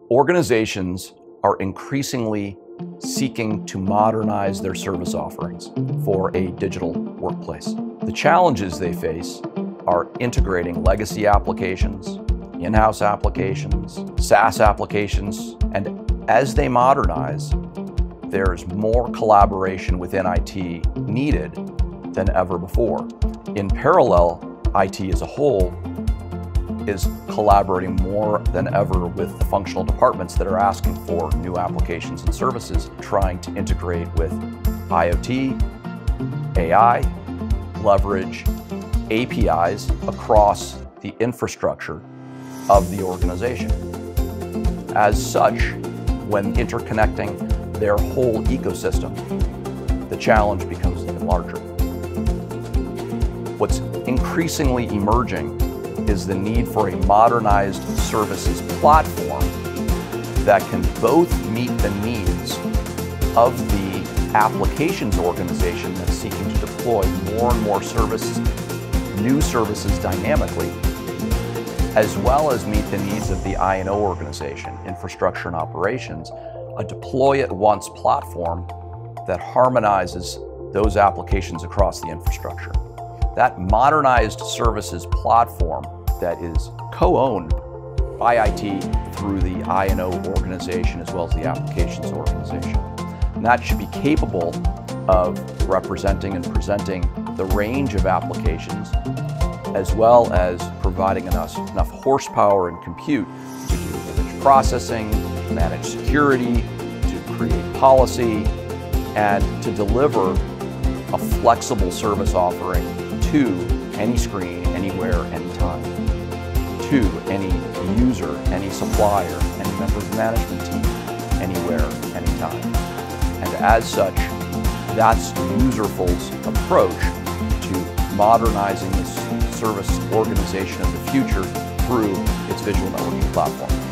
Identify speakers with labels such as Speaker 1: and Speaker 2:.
Speaker 1: Organizations are increasingly seeking to modernize their service offerings for a digital workplace. The challenges they face are integrating legacy applications, in-house applications, SaaS applications, and as they modernize, there's more collaboration within IT needed than ever before. In parallel, IT as a whole is collaborating more than ever with the functional departments that are asking for new applications and services, trying to integrate with IoT, AI, leverage APIs across the infrastructure of the organization. As such, when interconnecting their whole ecosystem, the challenge becomes even larger. What's increasingly emerging is the need for a modernized services platform that can both meet the needs of the applications organization that's seeking to deploy more and more services, new services dynamically, as well as meet the needs of the I&O organization, infrastructure and operations, a deploy-at-once platform that harmonizes those applications across the infrastructure. That modernized services platform that is co-owned by IT through the I&O organization as well as the applications organization. And that should be capable of representing and presenting the range of applications as well as providing enough horsepower and compute to do image processing, manage security, to create policy, and to deliver a flexible service offering to any screen, anywhere, anytime, to any user, any supplier, any member of the management team, anywhere, anytime. And as such, that's Userful's approach to modernizing this service organization of the future through its visual networking platform.